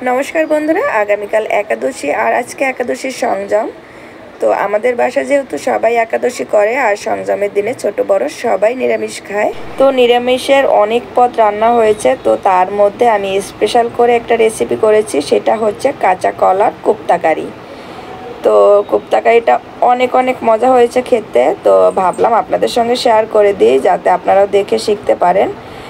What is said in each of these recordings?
নমস্কার বন্ধুরা, আগামীকাল একাদশী আর আজকে একাদশীর সংযম। তো আমাদের বাসা যেহেতু সবাই একাদশী করে আর সংযমের দিনে ছোট বড় সবাই নিরামিষ খায়। তো নিরামিষের অনেক পদ রান্না হয়েছে, তো তার মধ্যে আমি স্পেশাল করে একটা রেসিপি করেছি, সেটা হচ্ছে কাঁচা কলার কোপ্তা কারি। তো কোপ্তা কারিটা অনেক অনেক মজা হয়েছে খেতে, তো ভাবলাম আপনাদের সঙ্গে শেয়ার করে দিই যাতে আপনারাও দেখে শিখতে পারেন।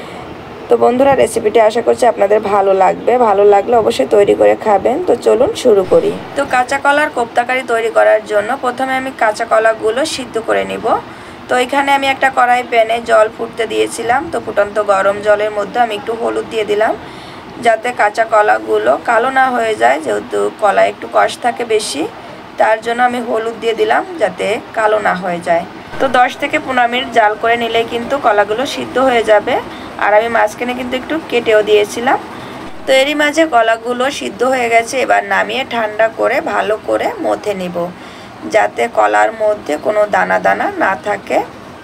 তো বন্ধুরা, রেসিপিটি আশা করছি আপনাদের ভালো লাগবে, ভালো লাগলে অবশ্যই তৈরি করে খাবেন। তো চলুন শুরু করি। তো কাঁচা কলার কোপ্তা কারি তৈরি করার জন্য প্রথমে আমি কাঁচা কলাগুলো সিদ্ধ করে নিব। তো এখানে আমি একটা কড়াই প্যানে জল ফুটতে দিয়েছিলাম। তো ফুটন্ত গরম জলের মধ্যে আমি একটু হলুদ দিয়ে দিলাম যাতে কাঁচা কলাগুলো কালো না হয়ে যায়, যেহেতু কলা একটু কষ থাকে বেশি, তার জন্য আমি হলুদ দিয়ে দিলাম যাতে কালো না হয়ে যায়। তো 10 থেকে 15 মিনিট জাল করে নিলে কিন্তু কলাগুলো সিদ্ধ হয়ে যাবে। আর আমি মাঝখানে কিন্তু একটু কেটেও দিয়েছিলাম। তো এরই মাঝে কলাগুলো সিদ্ধ হয়ে গেছে, এবার নামিয়ে ঠান্ডা করে ভালো করে মথে নিব যাতে কলার মধ্যে কোনো দানা দানা না থাকে।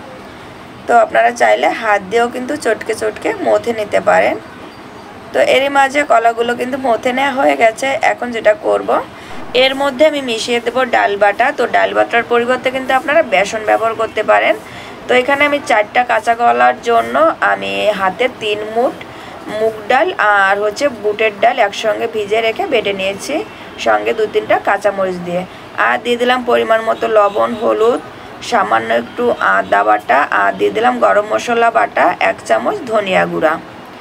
তো আপনারা চাইলে হাত দিয়েও কিন্তু চটকে চটকে মথে নিতে পারেন। তো এরই মাঝে কলাগুলো কিন্তু মথে নেওয়া হয়ে গেছে। এখন যেটা করব, এর মধ্যে আমি মিশিয়ে দেবো ডাল বাটা। তো ডাল বাটার পরিবর্তে কিন্তু আপনারা বেসন ব্যবহার করতে পারেন। তো এখানে আমি 4টা কাঁচা কলার জন্য আমি হাতে 3 মুঠ মুগ ডাল আর বুটের ডাল একসঙ্গে ভিজে রেখে বেটে নিয়েছি, সঙ্গে 2-3টা কাঁচামরিচ দিয়ে। আর দিয়ে দিলাম পরিমাণ মতো লবণ, হলুদ, সামান্য একটু আদা বাটা, আর দিয়ে দিলাম গরম মশলা বাটা 1 চামচ, ধনিয়া গুঁড়া।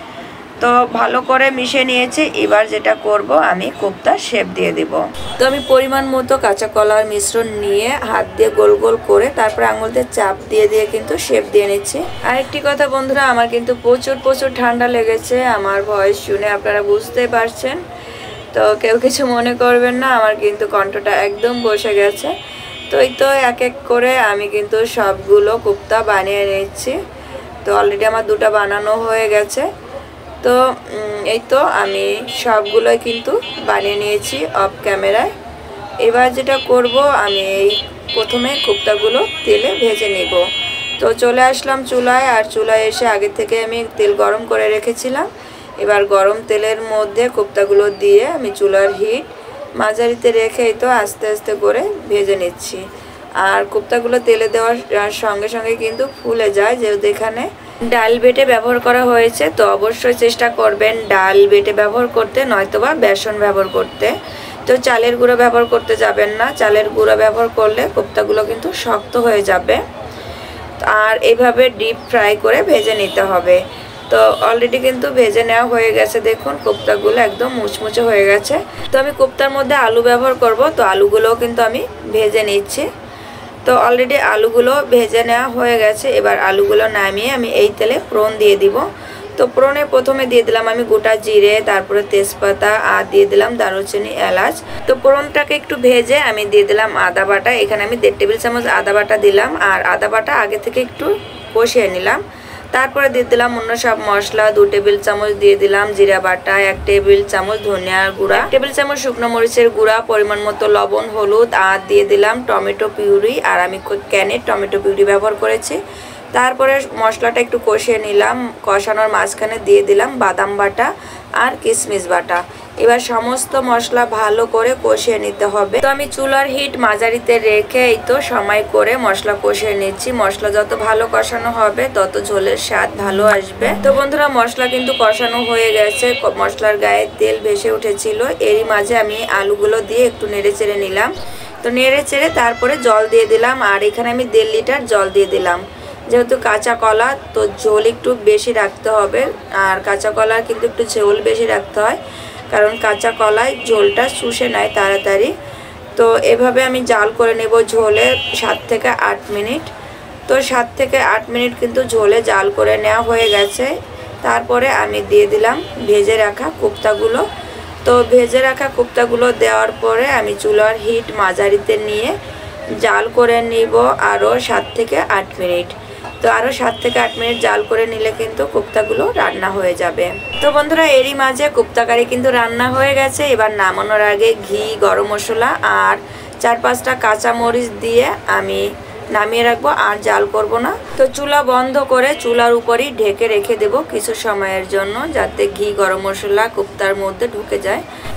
তো ভালো করে মিশিয়ে নিয়েছি। এবার যেটা করব, আমি কোপ্তা শেপ দিয়ে দেব। তো আমি পরিমাণ মতো কাঁচা কলার মিশ্রণ নিয়ে হাত দিয়ে গোল গোল করে তারপর আঙুল দিয়ে চাপ দিয়ে দিয়ে কিন্তু শেপ দিয়ে নিচ্ছি। আরেকটি কথা বন্ধুরা, আমার কিন্তু প্রচুর ঠান্ডা লেগেছে। আমার ভয়েস শুনে আপনারা বুঝতে পারছেন, তো কেউ কিছু মনে করবেন না, আমার কিন্তু কণ্ঠটা একদম বসে গেছে। তো এই তো এক এক করে আমি কিন্তু সবগুলো কোপ্তা বানিয়ে নিচ্ছি। তো অলরেডি আমার 2টা বানানো হয়ে গেছে। তো এই তো আমি সবগুলোই কিন্তু বানিয়ে নিয়েছি অফ ক্যামেরায়। এবার যেটা করব, আমি এই প্রথমে কোপ্তাগুলো তেলে ভেজে নেব। তো চলে আসলাম চুলায়, আর চুলায় এসে আগে থেকে আমি তেল গরম করে রেখেছিলাম। এবার গরম তেলের মধ্যে কোপ্তাগুলো দিয়ে আমি চুলার হিট মাঝারিতে রেখে এই তো আস্তে আস্তে করে ভেজে নিচ্ছি। আর কোপ্তাগুলো তেলে দেওয়ার সঙ্গে সঙ্গে কিন্তু ফুলে যায়, যেহেতু এখানে ডাল বেটে ব্যবহার করা হয়েছে। তো অবশ্যই চেষ্টা করবেন ডাল বেটে ব্যবহার করতে, নয়তোবা বেসন ব্যবহার করতে। তো চালের গুঁড়ো ব্যবহার করতে যাবেন না, চালের গুঁড়ো ব্যবহার করলে কোপ্তাগুলো কিন্তু শক্ত হয়ে যাবে। আর এইভাবে ডিপ ফ্রাই করে ভেজে নিতে হবে। তো অলরেডি কিন্তু ভেজে নেওয়া হয়ে গেছে, দেখুন কোপ্তাগুলো একদম মুচমুচে হয়ে গেছে। তো আমি কোপ্তার মধ্যে আলু ব্যবহার করব, তো আলুগুলোও কিন্তু আমি ভেজে নিচ্ছি। তো অলরেডি আলুগুলো ভেজে নেওয়া হয়ে গেছে। এবার আলুগুলো নামিয়ে আমি এই তেলে ফোড়ন দিয়ে দিব। তো ফোড়নে প্রথমে দিয়ে দিলাম আমি গোটা জিরে, তারপরে তেজপাতা, আর দিয়ে দিলাম দারুচিনি, এলাচ। তো ফোড়নটাকে একটু ভেজে আমি দিয়ে দিলাম আদা বাটা। এখানে আমি 1.5 টেবিল চামচ আদা বাটা দিলাম, আর আদা বাটা আগে থেকে একটু কষিয়ে নিলাম। তারপরে দিয়ে দিলাম অন্য সব মশলা, 2 টেবিল চামচ দিয়ে দিলাম জিরা বাটা, 1 টেবিল চামচ ধনিয়ার গুঁড়া, 1 টেবিল চামচ শুকনো মরিচের গুঁড়া, পরিমাণ মতো লবণ, হলুদ, আর দিয়ে দিলাম টমেটো পিউরি। আর আমি ক্যানের টমেটো পিউরি ব্যবহার করেছি। তারপরে মশলাটা একটু কষিয়ে নিলাম। কষানোর মাঝখানে দিয়ে দিলাম বাদাম বাটা আর কিশমিশ বাটা। এবার সমস্ত মশলা ভালো করে কষিয়ে নিতে হবে। তো আমি চুলার হিট মাঝারিতে রেখে এই তো সময় করে মশলা কষিয়ে নিচ্ছি। মশলা যত ভালো কষানো হবে তত ঝোলের স্বাদ ভালো আসবে। তো বন্ধুরা, মশলা কিন্তু কষানো হয়ে গেছে, মশলার গায়ে তেল ভেসে উঠেছিল। এরই মাঝে আমি আলুগুলো দিয়ে একটু নেড়ে চেড়ে নিলাম। তো নেড়ে চেড়ে তারপরে জল দিয়ে দিলাম, আর এখানে আমি 1.5 লিটার জল দিয়ে দিলাম। যেহেতু কাঁচা কলা, তো ঝোল একটু বেশি রাখতে হবে। আর কাঁচা কলার কিন্তু একটু ঝোল বেশি রাখতে হয়, কারণ কাঁচা কলায় ঝোলটা শুষে নেয় তাড়াতাড়ি। তো এভাবে আমি জাল করে নেব ঝোলে 7 থেকে 8 মিনিট। তো 7 থেকে 8 মিনিট কিন্তু ঝোলে জাল করে নেওয়া হয়ে গেছে। তারপরে আমি দিয়ে দিলাম ভেজে রাখা কোপ্তাগুলো। তো ভেজে রাখা কোপ্তাগুলো দেওয়ার পরে আমি চুলার হিট মাঝারিতে নিয়ে জাল করে নিব আরও 7 থেকে 8 মিনিট। তো আরও 7 থেকে 8 মিনিট জাল করে নিলে কিন্তু কোপ্তাগুলো রান্না হয়ে যাবে। তো বন্ধুরা, এরই মাঝে কোপ্তা কারি কিন্তু রান্না হয়ে গেছে। এবার নামানোর আগে ঘি, গরম মশলা আর 4-5টা কাঁচামরিচ দিয়ে আমি নামিয়ে রাখবো, আর জাল করব না। তো চুলা বন্ধ করে চুলার উপরই ঢেকে রেখে দেব কিছু সময়ের জন্য, যাতে ঘি, গরম মশলা কোপ্তার মধ্যে ঢুকে যায়।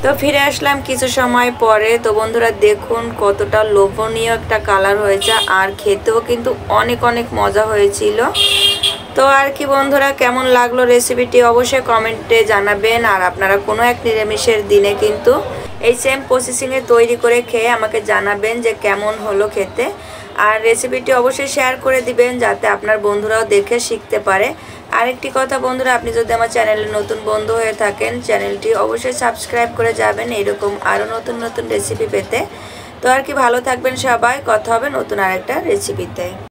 তো ফিরে আসলাম কিছু সময় পরে। তো বন্ধুরা দেখুন কতটা লোভনীয় একটা কালার হয়েছে, আর খেতেও কিন্তু অনেক অনেক মজা হয়েছিল। তো আর কি বন্ধুরা, কেমন লাগলো রেসিপিটি অবশ্যই কমেন্টে জানাবেন। আর আপনারা কোনো এক নিরামিষের দিনে কিন্তু এই সেম প্রসেসিংয়ে তৈরি করে খেয়ে আমাকে জানাবেন যে কেমন হলো খেতে। আর রেসিপিটি অবশ্যই শেয়ার করে দিবেন যাতে আপনার বন্ধুরাও দেখে শিখতে পারে। আরেকটি কথা বন্ধুরা, আপনি যদি আমার চ্যানেলে নতুন বন্ধু হয়ে থাকেন, চ্যানেলটি অবশ্যই সাবস্ক্রাইব করে যাবেন এরকম আরও নতুন নতুন রেসিপি পেতে। তো আর কি, ভালো থাকবেন সবাই, কথা হবে নতুন আরেকটা রেসিপিতে।